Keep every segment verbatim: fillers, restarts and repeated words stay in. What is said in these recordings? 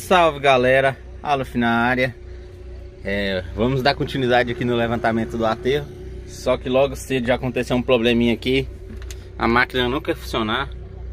Salve galera, Aleph na área. é, Vamos dar continuidade aqui no levantamento do aterro. Só que logo cedo já aconteceu um probleminha aqui. A máquina não quer funcionar.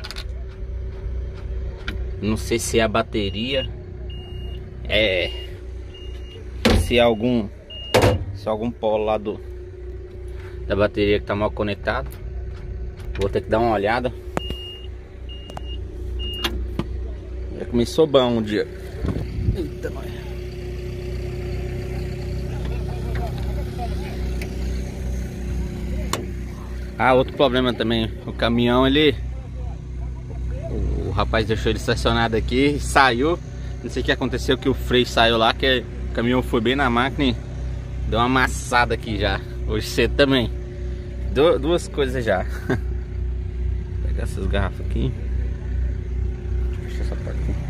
Não sei se é a bateria, É Se é algum Se é algum polo lá do da bateria que tá mal conectado. Vou ter que dar uma olhada. Já começou bom um dia. Eita, nós. Ah, outro problema também. O caminhão, ele... O rapaz deixou ele estacionado aqui e saiu. Não sei o que aconteceu, que o freio saiu lá, que o caminhão foi bem na máquina e deu uma amassada aqui já. Hoje cedo também. Du duas coisas já. Vou pegar essas garrafas aqui. Deixa essa parte aqui.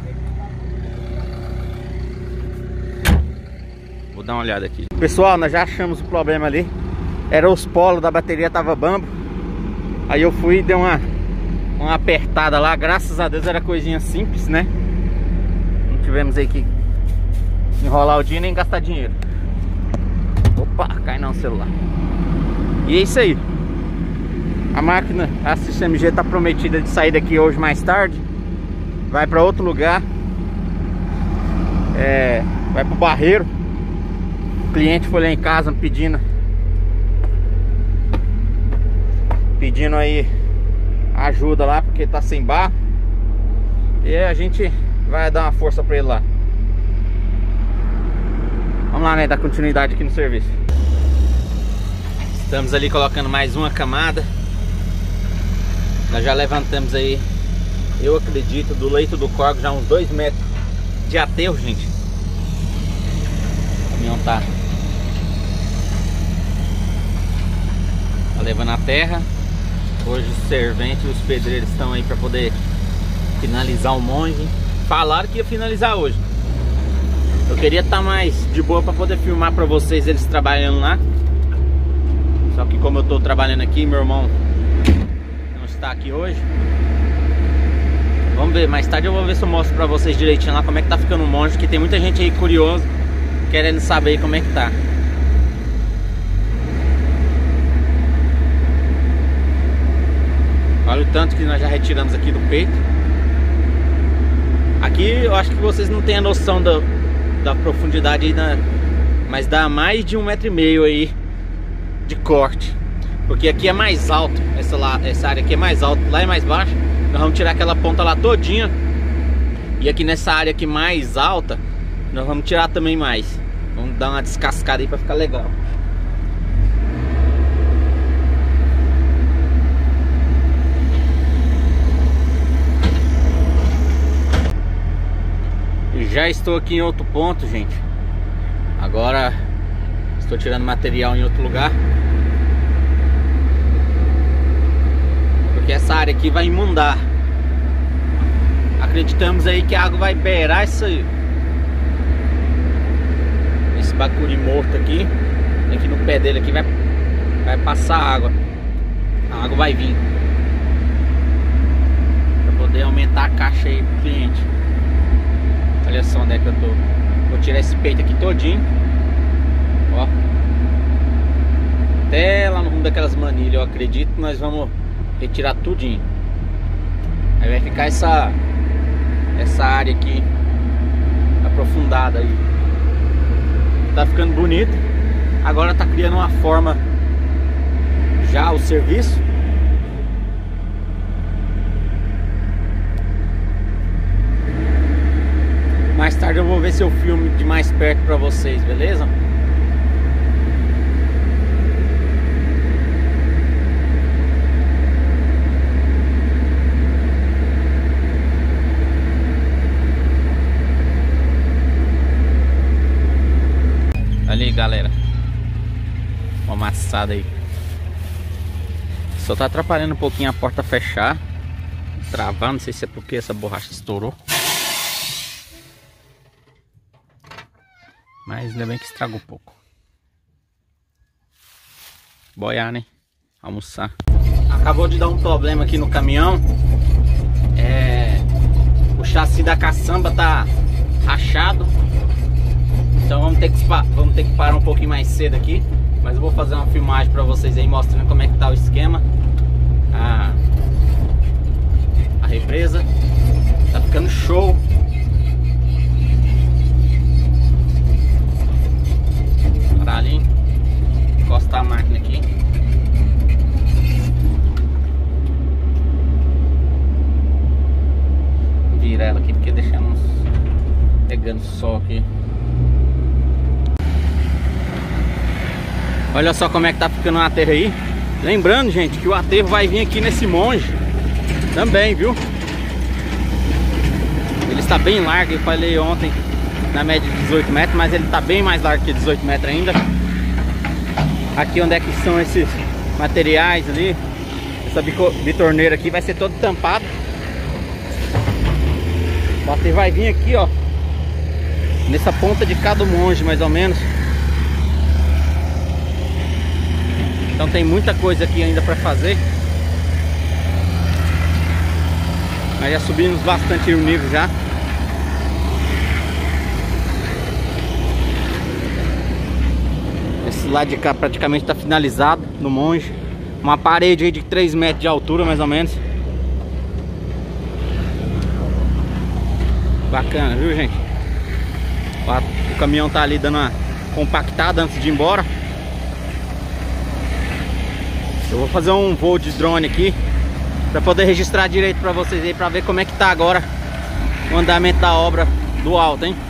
Vou dar uma olhada aqui. Pessoal, nós já achamos o problema ali. Era os polos da bateria, tava bambo. Aí eu fui e dei uma, uma apertada lá. Graças a Deus era coisinha simples, né? Não tivemos aí que enrolar o dia nem gastar dinheiro. Opa, cai não o celular. E é isso aí. A máquina, a C M G tá prometida de sair daqui hoje mais tarde. Vai para outro lugar. É, vai pro Barreiro. O cliente foi lá em casa pedindo Pedindo aí ajuda lá, porque tá sem barro. E a gente vai dar uma força pra ele lá. Vamos lá, né, dar continuidade aqui no serviço. Estamos ali colocando mais uma camada. Nós já levantamos aí, eu acredito, do leito do corgo já uns dois metros de aterro, gente. O caminhão tá Tá levando a terra. Hoje os serventes e os pedreiros estão aí para poder finalizar o monge. Falaram que ia finalizar hoje. Eu queria estar mais de boa para poder filmar para vocês eles trabalhando lá. Só que como eu estou trabalhando aqui, meu irmão não está aqui hoje. Vamos ver, mais tarde eu vou ver se eu mostro para vocês direitinho lá como é que tá ficando o monge, que tem muita gente aí curioso, querendo saber como é que tá. Olha o tanto que nós já retiramos aqui do peito. Aqui eu acho que vocês não têm a noção da, da profundidade aí, na, mas dá mais de um metro e meio aí de corte. Porque aqui é mais alto, essa, lá, essa área aqui é mais alta, lá é mais baixo. Nós vamos tirar aquela ponta lá todinha. E aqui nessa área aqui mais alta, nós vamos tirar também mais. Vamos dar uma descascada aí pra ficar legal. Já estou aqui em outro ponto, gente. Agora estou tirando material em outro lugar, porque essa área aqui vai inundar. Acreditamos aí que a água vai beirar isso aí, esse bacuri morto aqui. Aqui no pé dele aqui vai, vai passar água. A água vai vir para poder aumentar a caixa aí pro cliente. Olha só onde é que eu tô. Vou tirar esse peito aqui todinho. Ó. Até lá no rumo daquelas manilhas, eu acredito que nós vamos retirar tudinho. Aí vai ficar essa Essa área aqui aprofundada aí. Tá ficando bonito. Agora tá criando uma forma já o serviço. Mais tarde eu vou ver se eu filme de mais perto pra vocês, beleza? Ali, galera, uma amassada aí. Só tá atrapalhando um pouquinho a porta fechar, travar, não sei se é porque essa borracha estourou. Mas ainda bem que estragou um pouco. Boiar, né? Almoçar. Acabou de dar um problema aqui no caminhão. É... O chassi da caçamba tá rachado. Então vamos ter que, vamos ter que parar um pouquinho mais cedo aqui. Mas eu vou fazer uma filmagem pra vocês aí, mostrando como é que tá o esquema. A, a represa tá ficando show. Parar ali, encostar a máquina aqui. Virar ela aqui porque deixamos pegando sol aqui. Olha só como é que tá ficando o aterro aí. Lembrando, gente, que o aterro vai vir aqui nesse monge também, viu? Ele está bem largo, eu falei ontem na média de dezoito metros, mas ele está bem mais largo que dezoito metros ainda. Aqui onde é que são esses materiais ali, essa bitorneira aqui vai ser todo tampado. O aterro vai vir aqui, ó, nessa ponta de cada monge mais ou menos. Então tem muita coisa aqui ainda para fazer. Mas já subimos bastante o nível já. Esse lado de cá praticamente está finalizado no monge. Uma parede aí de três metros de altura mais ou menos. Bacana, viu, gente? O caminhão tá ali dando uma compactada antes de ir embora. Eu vou fazer um voo de drone aqui para poder registrar direito para vocês aí, para ver como é que tá agora o andamento da obra do alto, hein?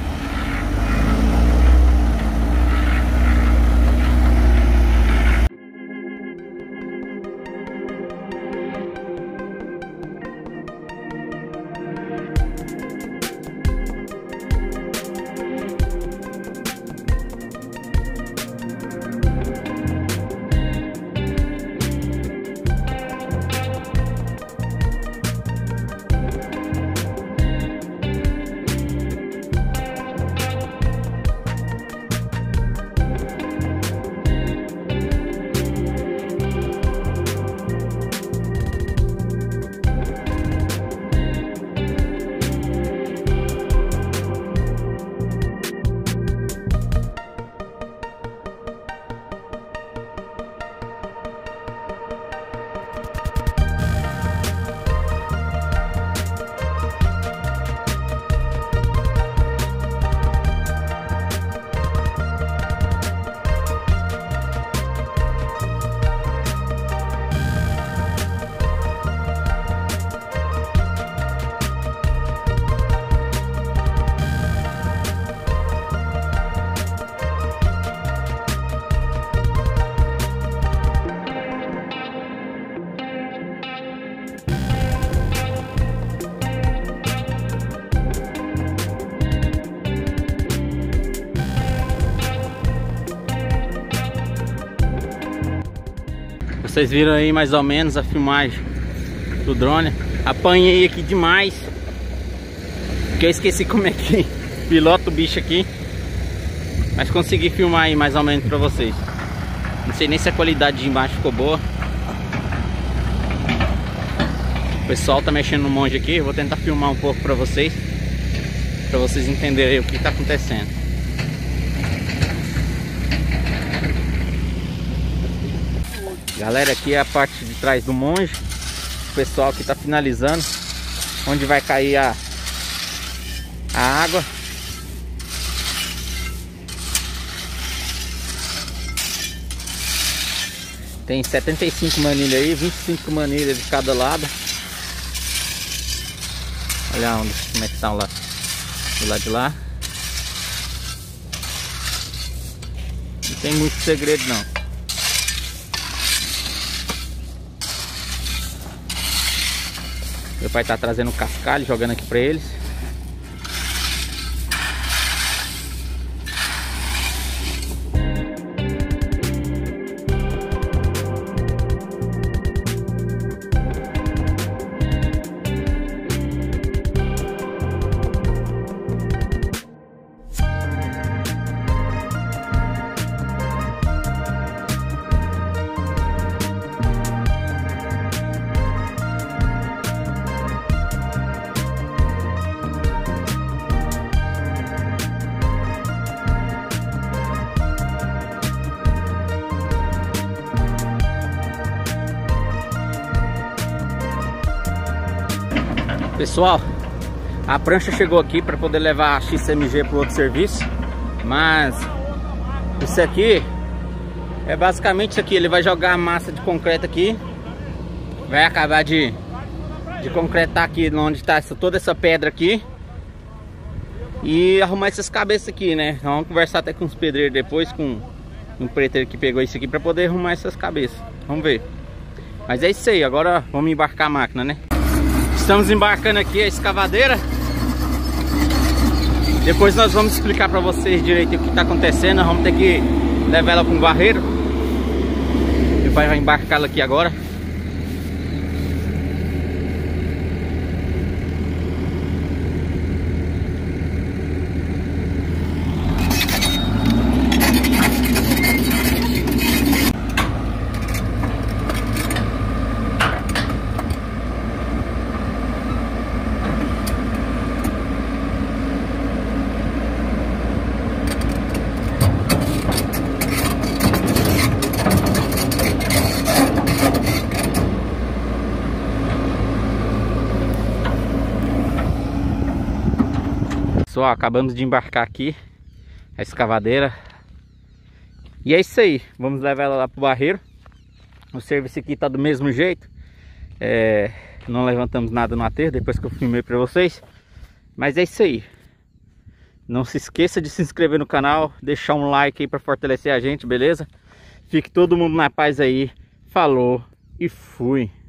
Vocês viram aí mais ou menos a filmagem do drone. Apanhei aqui demais, porque eu esqueci como é que pilota o bicho aqui. Mas consegui filmar aí mais ou menos pra vocês. Não sei nem se a qualidade de embaixo ficou boa. O pessoal tá mexendo no monge aqui. Eu vou tentar filmar um pouco pra vocês, pra vocês entenderem o que tá acontecendo. Galera, aqui é a parte de trás do monge. O pessoal aqui tá finalizando onde vai cair a, a água. Tem setenta e cinco manilhas aí, vinte e cinco manilhas de cada lado. Olha onde, como é que tá lá, do lado de lá. Não tem muito segredo não. Meu pai tá trazendo um cascalho, jogando aqui pra eles. Pessoal, a prancha chegou aqui para poder levar a X M G para outro serviço. Mas isso aqui é basicamente isso aqui. Ele vai jogar a massa de concreto aqui, vai acabar de, de concretar aqui onde está essa, toda essa pedra aqui, e arrumar essas cabeças aqui, né? Então, vamos conversar até com os pedreiros depois, com um preteiro que pegou isso aqui para poder arrumar essas cabeças. Vamos ver. Mas é isso aí, agora vamos embarcar a máquina, né? Estamos embarcando aqui a escavadeira. Depois nós vamos explicar para vocês direito o que está acontecendo. Nós vamos ter que levar ela para um barreiro. Meu pai vai embarcá-la aqui agora. Pessoal, acabamos de embarcar aqui a escavadeira. E é isso aí, vamos levar ela lá pro barreiro. O serviço aqui tá do mesmo jeito. é, Não levantamos nada no aterro depois que eu filmei para vocês. Mas é isso aí. Não se esqueça de se inscrever no canal, deixar um like aí para fortalecer a gente, beleza? Fique todo mundo na paz aí. Falou e fui.